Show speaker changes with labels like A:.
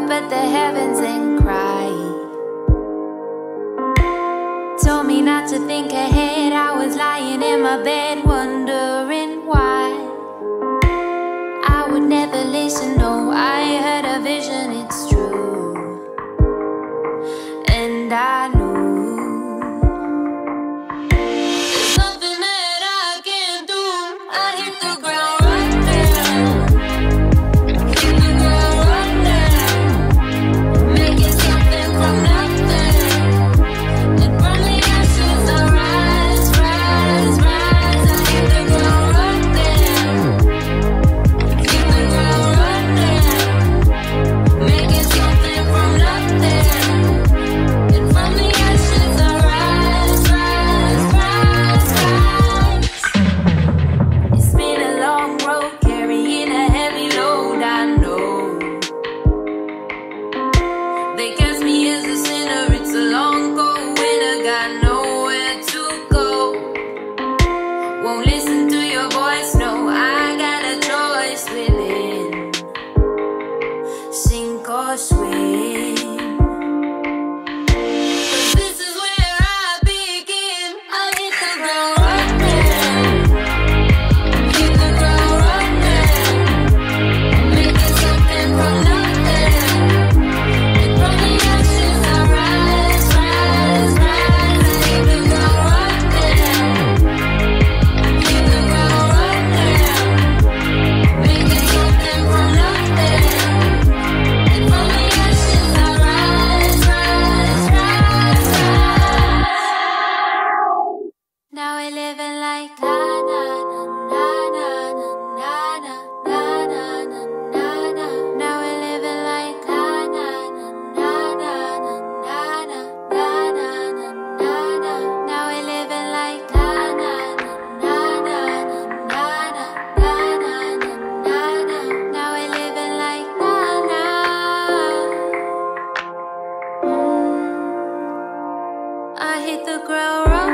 A: at the heavens and cry. Told me not to think ahead. I was lying in my bed wondering why I would never listen. No, I had a vision, it's true. And I knew there's nothing that I can do. I hit the ground running, hit the ground running, making something from nothing. And from the ashes I rise, rise, rise. I hit the ground running, hit the ground running, making something from nothing. And from the ashes I rise, rise, rise, rise. It's been a long road, carrying a heavy load, I know. They cast me as a sinner, it's a long cold winter, got nowhere to go. Won't listen to your voice, no, I got a choice within. Sink or swim. 'Cause this is where I begin. I hit the ground running, hit the ground running, making something from nothing. And from the ashes I rise, rise, rise. I hit the ground running, hit the ground running, making something from nothing. And from the ashes I rise, rise, rise, rise. Now we're living like na na na na na na na na na na na. Now we're living like na na na na na na na na na na na na. Now we're living like na na na na na na na na na na na. Now we're living like na na. I hit the ground running.